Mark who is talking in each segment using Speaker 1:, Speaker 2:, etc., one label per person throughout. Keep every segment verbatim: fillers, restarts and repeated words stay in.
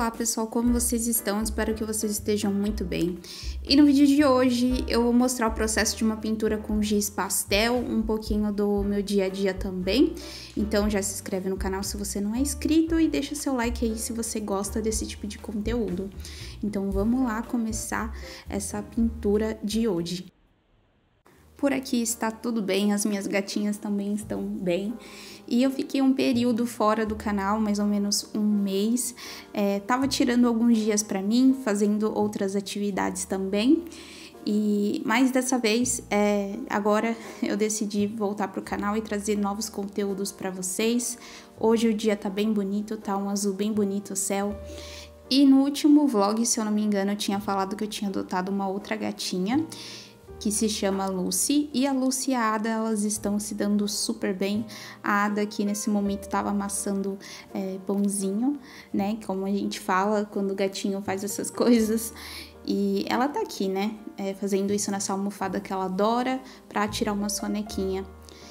Speaker 1: Olá pessoal, como vocês estão? Espero que vocês estejam muito bem. E no vídeo de hoje eu vou mostrar o processo de uma pintura com giz pastel, um pouquinho do meu dia a dia também. Então já se inscreve no canal se você não é inscrito e deixa seu like aí se você gosta desse tipo de conteúdo. Então vamos lá começar essa pintura de hoje. Por aqui está tudo bem, as minhas gatinhas também estão bem. E eu fiquei um período fora do canal, mais ou menos um mês. É, tava tirando alguns dias para mim, fazendo outras atividades também. E mas dessa vez, é, agora eu decidi voltar pro canal e trazer novos conteúdos para vocês. Hoje o dia tá bem bonito, tá um azul bem bonito o céu. E no último vlog, se eu não me engano, eu tinha falado que eu tinha adotado uma outra gatinha, que se chama Lucy, e a Lucy e a Ada, elas estão se dando super bem. A Ada aqui nesse momento estava amassando é, pãozinho, né, como a gente fala quando o gatinho faz essas coisas, e ela tá aqui, né, é, fazendo isso nessa almofada que ela adora, pra tirar uma sonequinha.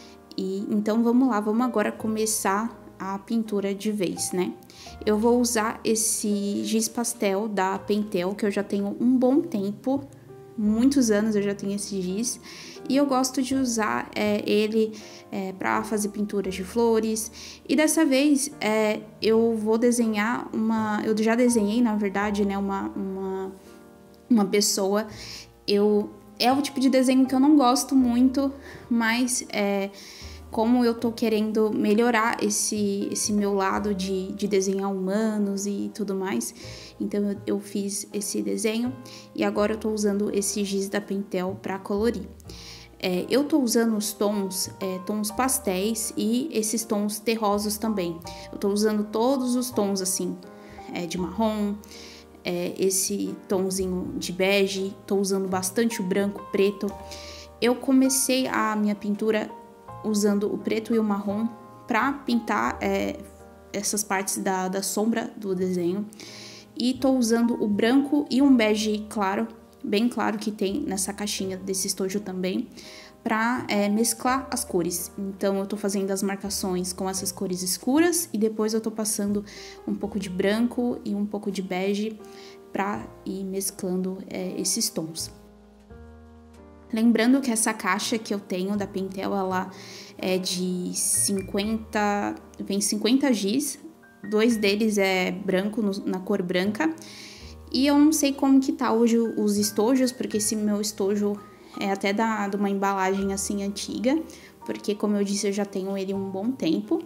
Speaker 1: E então vamos lá, vamos agora começar a pintura de vez, né. Eu vou usar esse giz pastel da Pentel, que eu já tenho um bom tempo, muitos anos eu já tenho esse giz, e eu gosto de usar é, ele é, para fazer pinturas de flores. E dessa vez é, eu vou desenhar uma, eu já desenhei na verdade, né, uma, uma, uma pessoa. Eu, é o tipo de desenho que eu não gosto muito, mas é, como eu tô querendo melhorar esse, esse meu lado de, de desenhar humanos e tudo mais, então eu, eu fiz esse desenho e agora eu tô usando esse giz da Pentel para colorir. É, eu tô usando os tons, é, tons pastéis e esses tons terrosos também. Eu tô usando todos os tons assim, é, de marrom, é, esse tonzinho de bege, tô usando bastante o branco, preto. Eu comecei a minha pintura usando o preto e o marrom para pintar é, essas partes da, da sombra do desenho. E tô usando o branco e um bege claro, bem claro, que tem nessa caixinha desse estojo também, para é, mesclar as cores. Então eu tô fazendo as marcações com essas cores escuras e depois eu tô passando um pouco de branco e um pouco de bege para ir mesclando é, esses tons. Lembrando que essa caixa que eu tenho da Pentel, ela é de cinquenta, vem cinquenta giz, dois deles é branco, no, na cor branca, e eu não sei como que tá hoje os estojos, porque esse meu estojo é até da, de uma embalagem assim antiga, porque como eu disse, eu já tenho ele um bom tempo.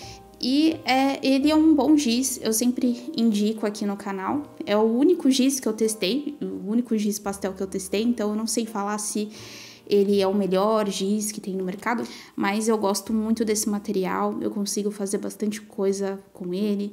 Speaker 1: E é, ele é um bom giz, eu sempre indico aqui no canal. É o único giz que eu testei, o único giz pastel que eu testei, então eu não sei falar se ele é o melhor giz que tem no mercado, mas eu gosto muito desse material, eu consigo fazer bastante coisa com ele.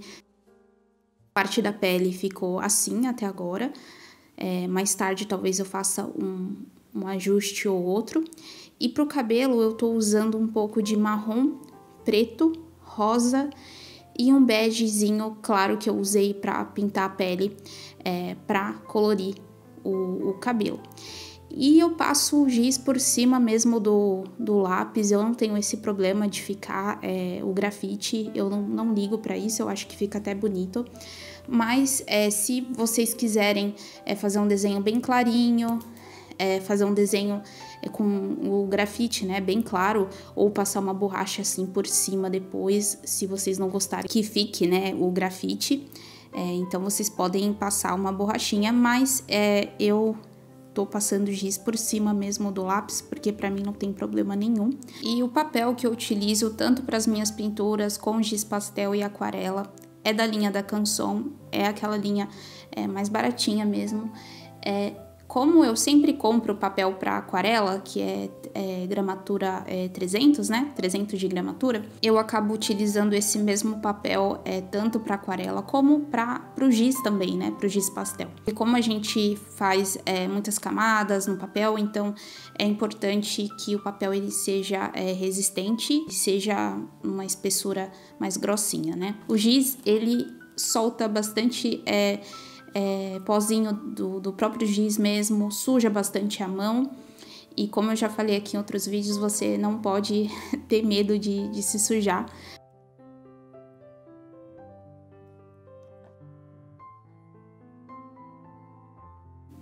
Speaker 1: Parte da pele ficou assim até agora, é, mais tarde talvez eu faça um, um ajuste ou outro. E pro cabelo eu tô usando um pouco de marrom, preto, rosa e um begezinho claro que eu usei para pintar a pele, é, para colorir o, o cabelo. E eu passo o giz por cima mesmo do, do lápis, eu não tenho esse problema de ficar é, o grafite, eu não, não ligo para isso, eu acho que fica até bonito. Mas é, se vocês quiserem é, fazer um desenho bem clarinho, é, fazer um desenho é, com o grafite, né, bem claro, ou passar uma borracha assim por cima depois, se vocês não gostarem que fique, né, o grafite, é, então vocês podem passar uma borrachinha, mas é, eu tô passando giz por cima mesmo do lápis, porque pra mim não tem problema nenhum. E o papel que eu utilizo tanto para as minhas pinturas com giz pastel e aquarela é da linha da Canson, é aquela linha é, mais baratinha mesmo. É, como eu sempre compro papel para aquarela, que é, é gramatura é, trezentos, né? trezentos de gramatura, eu acabo utilizando esse mesmo papel é, tanto para aquarela como para o giz também, né? Para o giz pastel. E como a gente faz é, muitas camadas no papel, então é importante que o papel ele seja é, resistente e seja uma espessura mais grossinha, né? O giz ele solta bastante é, É, pozinho do, do próprio giz mesmo, suja bastante a mão. E como eu já falei aqui em outros vídeos, você não pode ter medo de, de se sujar.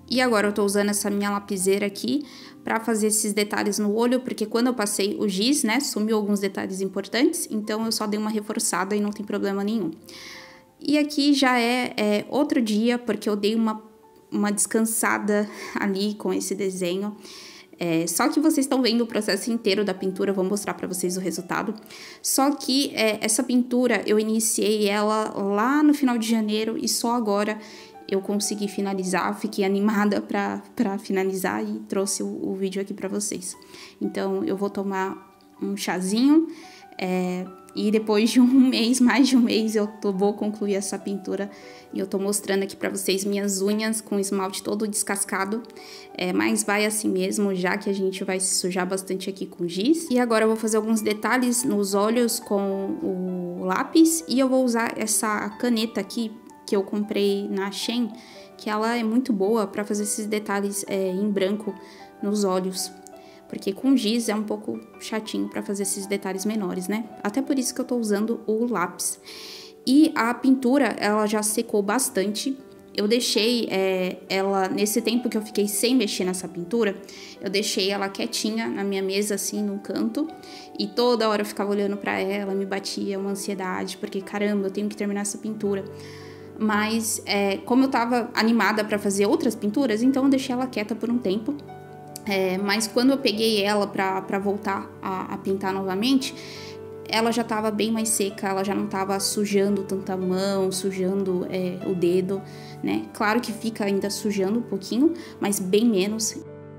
Speaker 1: E agora eu tô usando essa minha lapiseira aqui pra fazer esses detalhes no olho, porque quando eu passei o giz, né, sumiu alguns detalhes importantes, então eu só dei uma reforçada e não tem problema nenhum. E aqui já é, é outro dia, porque eu dei uma, uma descansada ali com esse desenho. É, só que vocês estão vendo o processo inteiro da pintura, eu vou mostrar pra vocês o resultado. Só que é, essa pintura, eu iniciei ela lá no final de janeiro e só agora eu consegui finalizar, fiquei animada pra, pra finalizar e trouxe o, o vídeo aqui pra vocês. Então, eu vou tomar um chazinho, é, e depois de um mês, mais de um mês, eu tô, vou concluir essa pintura. E eu tô mostrando aqui pra vocês minhas unhas com o esmalte todo descascado. É, mas vai assim mesmo, já que a gente vai se sujar bastante aqui com giz. E agora eu vou fazer alguns detalhes nos olhos com o lápis. E eu vou usar essa caneta aqui, que eu comprei na Shein, que ela é muito boa pra fazer esses detalhes é, em branco nos olhos. Porque com giz é um pouco chatinho pra fazer esses detalhes menores, né? Até por isso que eu tô usando o lápis. E a pintura, ela já secou bastante. Eu deixei é, ela, nesse tempo que eu fiquei sem mexer nessa pintura, eu deixei ela quietinha na minha mesa, assim, num canto. E toda hora eu ficava olhando pra ela, me batia uma ansiedade, porque caramba, eu tenho que terminar essa pintura. Mas, é, como eu tava animada pra fazer outras pinturas, então eu deixei ela quieta por um tempo. É, mas quando eu peguei ela pra, pra voltar a, a pintar novamente, ela já tava bem mais seca, ela já não tava sujando tanta mão, sujando é, o dedo, né? Claro que fica ainda sujando um pouquinho, mas bem menos.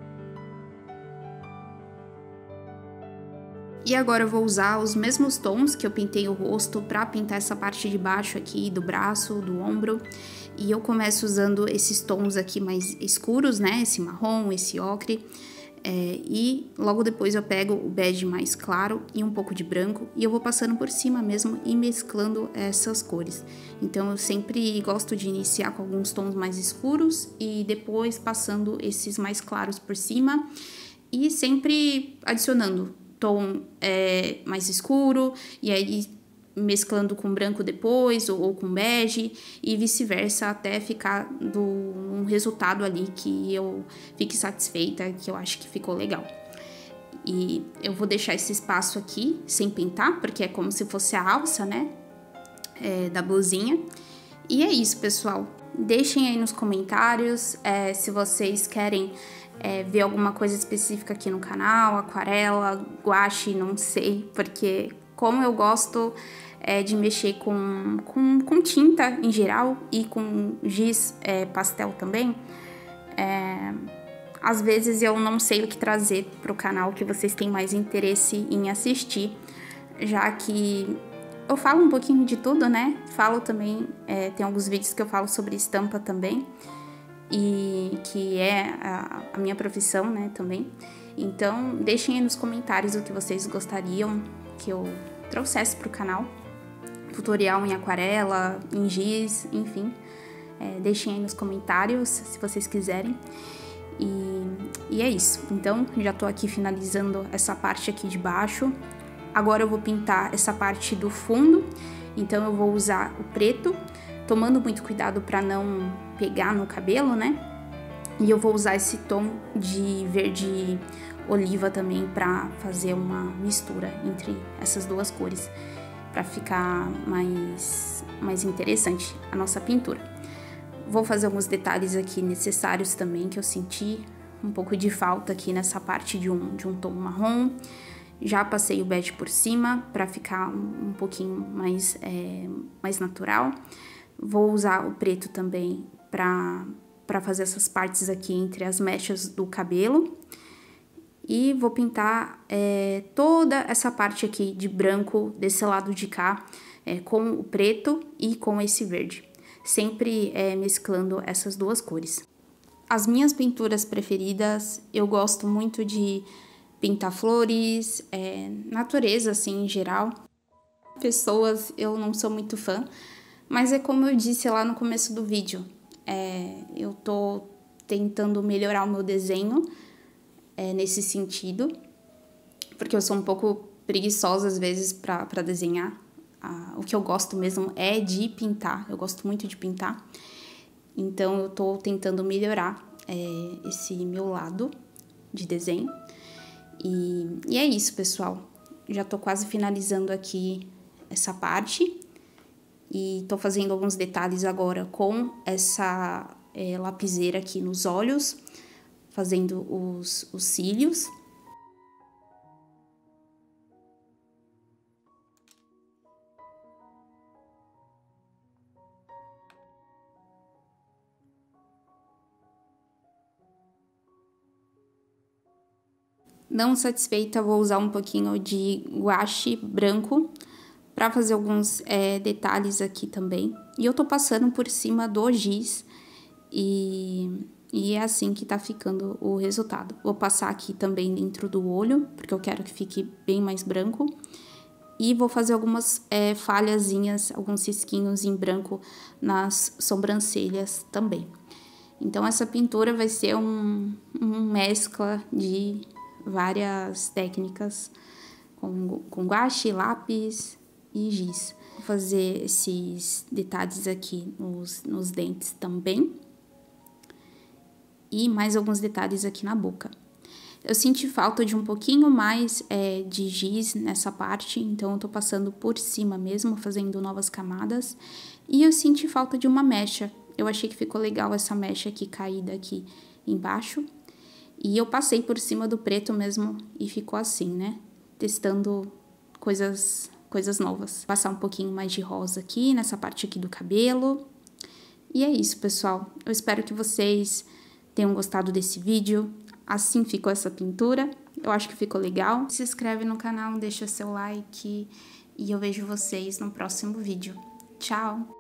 Speaker 1: E agora eu vou usar os mesmos tons que eu pintei o rosto pra pintar essa parte de baixo aqui do braço, do ombro. E eu começo usando esses tons aqui mais escuros, né? Esse marrom, esse ocre. É, e logo depois eu pego o bege mais claro e um pouco de branco. E eu vou passando por cima mesmo e mesclando essas cores. Então eu sempre gosto de iniciar com alguns tons mais escuros e depois passando esses mais claros por cima. E sempre adicionando tom é, mais escuro, e aí mesclando com branco depois, ou, ou com bege, e vice-versa, até ficar do, um resultado ali que eu fique satisfeita, que eu acho que ficou legal. E eu vou deixar esse espaço aqui, sem pintar, porque é como se fosse a alça, né, é, da blusinha. E é isso, pessoal. Deixem aí nos comentários é, se vocês querem é, ver alguma coisa específica aqui no canal, aquarela, guache, não sei, porque como eu gosto é, de mexer com, com, com tinta em geral e com giz é, pastel também, é, às vezes eu não sei o que trazer pro canal que vocês têm mais interesse em assistir, já que eu falo um pouquinho de tudo, né? Falo também, é, tem alguns vídeos que eu falo sobre estampa também, e que é a, a minha profissão, né, também. Então, deixem aí nos comentários o que vocês gostariam que eu trouxesse pro canal. Tutorial em aquarela, em giz, enfim. É, deixem aí nos comentários se vocês quiserem. E, e é isso. Então, já tô aqui finalizando essa parte aqui de baixo. Agora eu vou pintar essa parte do fundo, então eu vou usar o preto, tomando muito cuidado para não pegar no cabelo, né? E eu vou usar esse tom de verde oliva também para fazer uma mistura entre essas duas cores, para ficar mais, mais interessante a nossa pintura. Vou fazer alguns detalhes aqui necessários também, que eu senti um pouco de falta aqui nessa parte de um, de um tom marrom. Já passei o bege por cima para ficar um, um pouquinho mais, é, mais natural. Vou usar o preto também para fazer essas partes aqui entre as mechas do cabelo. E vou pintar é, toda essa parte aqui de branco desse lado de cá, é, com o preto e com esse verde. Sempre é, mesclando essas duas cores. As minhas pinturas preferidas, eu gosto muito de pintar flores, é, natureza assim em geral. Pessoas eu não sou muito fã, mas é como eu disse lá no começo do vídeo, é, eu tô tentando melhorar o meu desenho é, nesse sentido, porque eu sou um pouco preguiçosa às vezes pra, pra desenhar. Ah, o que eu gosto mesmo é de pintar, eu gosto muito de pintar, então eu tô tentando melhorar é, esse meu lado de desenho. E, e é isso, pessoal. Já tô quase finalizando aqui essa parte. E tô fazendo alguns detalhes agora com essa é, lapiseira aqui nos olhos, fazendo os, os cílios. Não satisfeita, vou usar um pouquinho de guache branco para fazer alguns é, detalhes aqui também. E eu tô passando por cima do giz e, e é assim que tá ficando o resultado. Vou passar aqui também dentro do olho, porque eu quero que fique bem mais branco. E vou fazer algumas é, falhazinhas, alguns risquinhos em branco nas sobrancelhas também. Então, essa pintura vai ser um, um mescla de várias técnicas com, com guache, lápis e giz. Vou fazer esses detalhes aqui nos, nos dentes também. E mais alguns detalhes aqui na boca. Eu senti falta de um pouquinho mais é, de giz nessa parte, então eu tô passando por cima mesmo, fazendo novas camadas. E eu senti falta de uma mecha. Eu achei que ficou legal essa mecha aqui caída aqui embaixo. E eu passei por cima do preto mesmo e ficou assim, né? Testando coisas, coisas novas. Passar um pouquinho mais de rosa aqui, nessa parte aqui do cabelo. E é isso, pessoal. Eu espero que vocês tenham gostado desse vídeo. Assim ficou essa pintura. Eu acho que ficou legal. Se inscreve no canal, deixa seu like. E eu vejo vocês no próximo vídeo. Tchau!